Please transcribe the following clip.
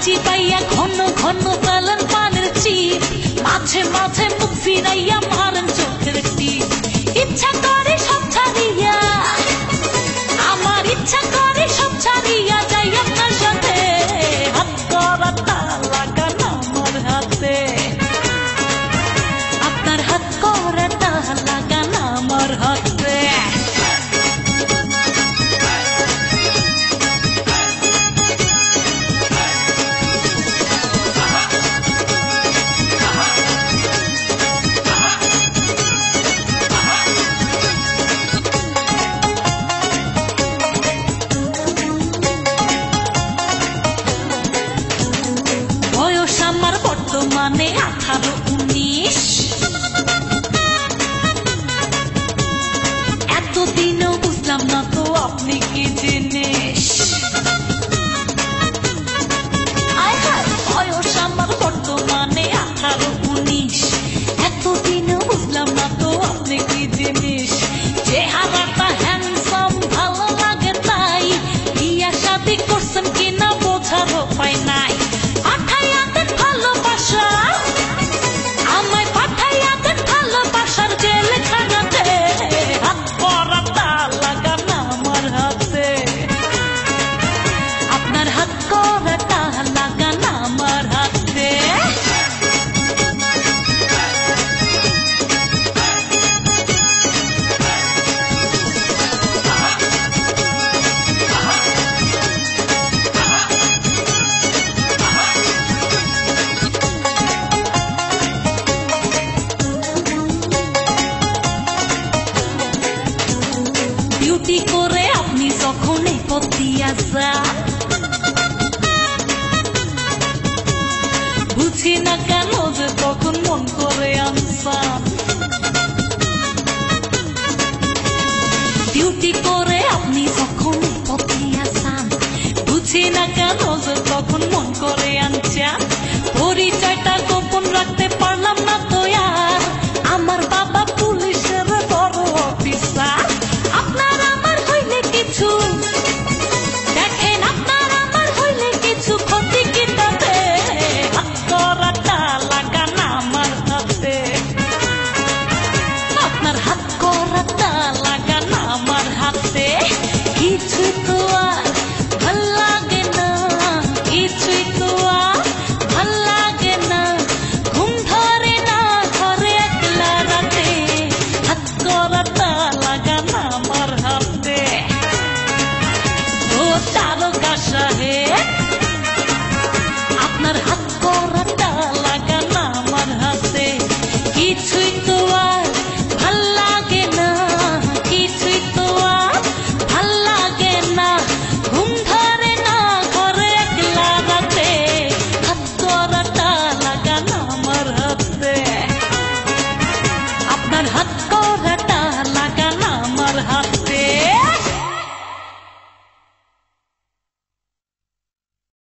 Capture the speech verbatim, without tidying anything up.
চিপাইয়া ঘন ঘন ফেলেন পানের চিপ, মাঝে মাঝে মুখ ফিরাইয়া মারেন চোখের টিপ। ইচ্ছা করে সব ছাড়িয়া, আমার ইচ্ছা করে সব ছাড়িয়া যাই আপনার সাথে, হাত করাটা লাগান আমার হাতে, আপনার হাত করাটা লাগান আমার হাতে। মানে আঠারো উনিশ, এতদিনও বুঝলাম না তো আপনি কি জিনিস। বয়স আমার বর্তমানে আঠারো উনিশ, এতদিনও বুঝলাম না তো আপনি কি জিনিস। চেহারাটা হ্যান্ডসাম ভালো লাগে তাই, বিয়া শাদী করছেন কিনা বোঝার উপায় নাই। আমায় পাঠাইয়া দেন ভালোবাসার জেলখানাতে, হাত করাটা লাগান আমার হাতে, আপনার হাত করাটা লাগান আমার হাতে। ডিউটি করে আপনি যখন এই পথ দিয়া যান, বুঝি না কেন যে তখন মন করে আনসান। ডিউটি করে আপনি যখন এই পথ দিয়া যান, বুঝি না কেন যে তখন মন করে আনচান। পরিচয়টা গোপন রাখতে পারলাম না তো আর, আমার বাবা পুলিশের বড় অফিসার। আপনার আমার হইলে কিছু দেখেন, আপনার আমার হইলে কিছু ক্ষতি কি তাতে, হাত করাটা লাগান আমার হাতে, আপনার হাত করাটা লাগান আমার হাতে। কিছুই তো আর ভাল লাগে না, কিছুই তো আর ভাল লাগে না, ঘুম ধরে না ঘরে একলা রাতে, হাত করাটা লাগান আমার হাতে। ও তারকা সাহেব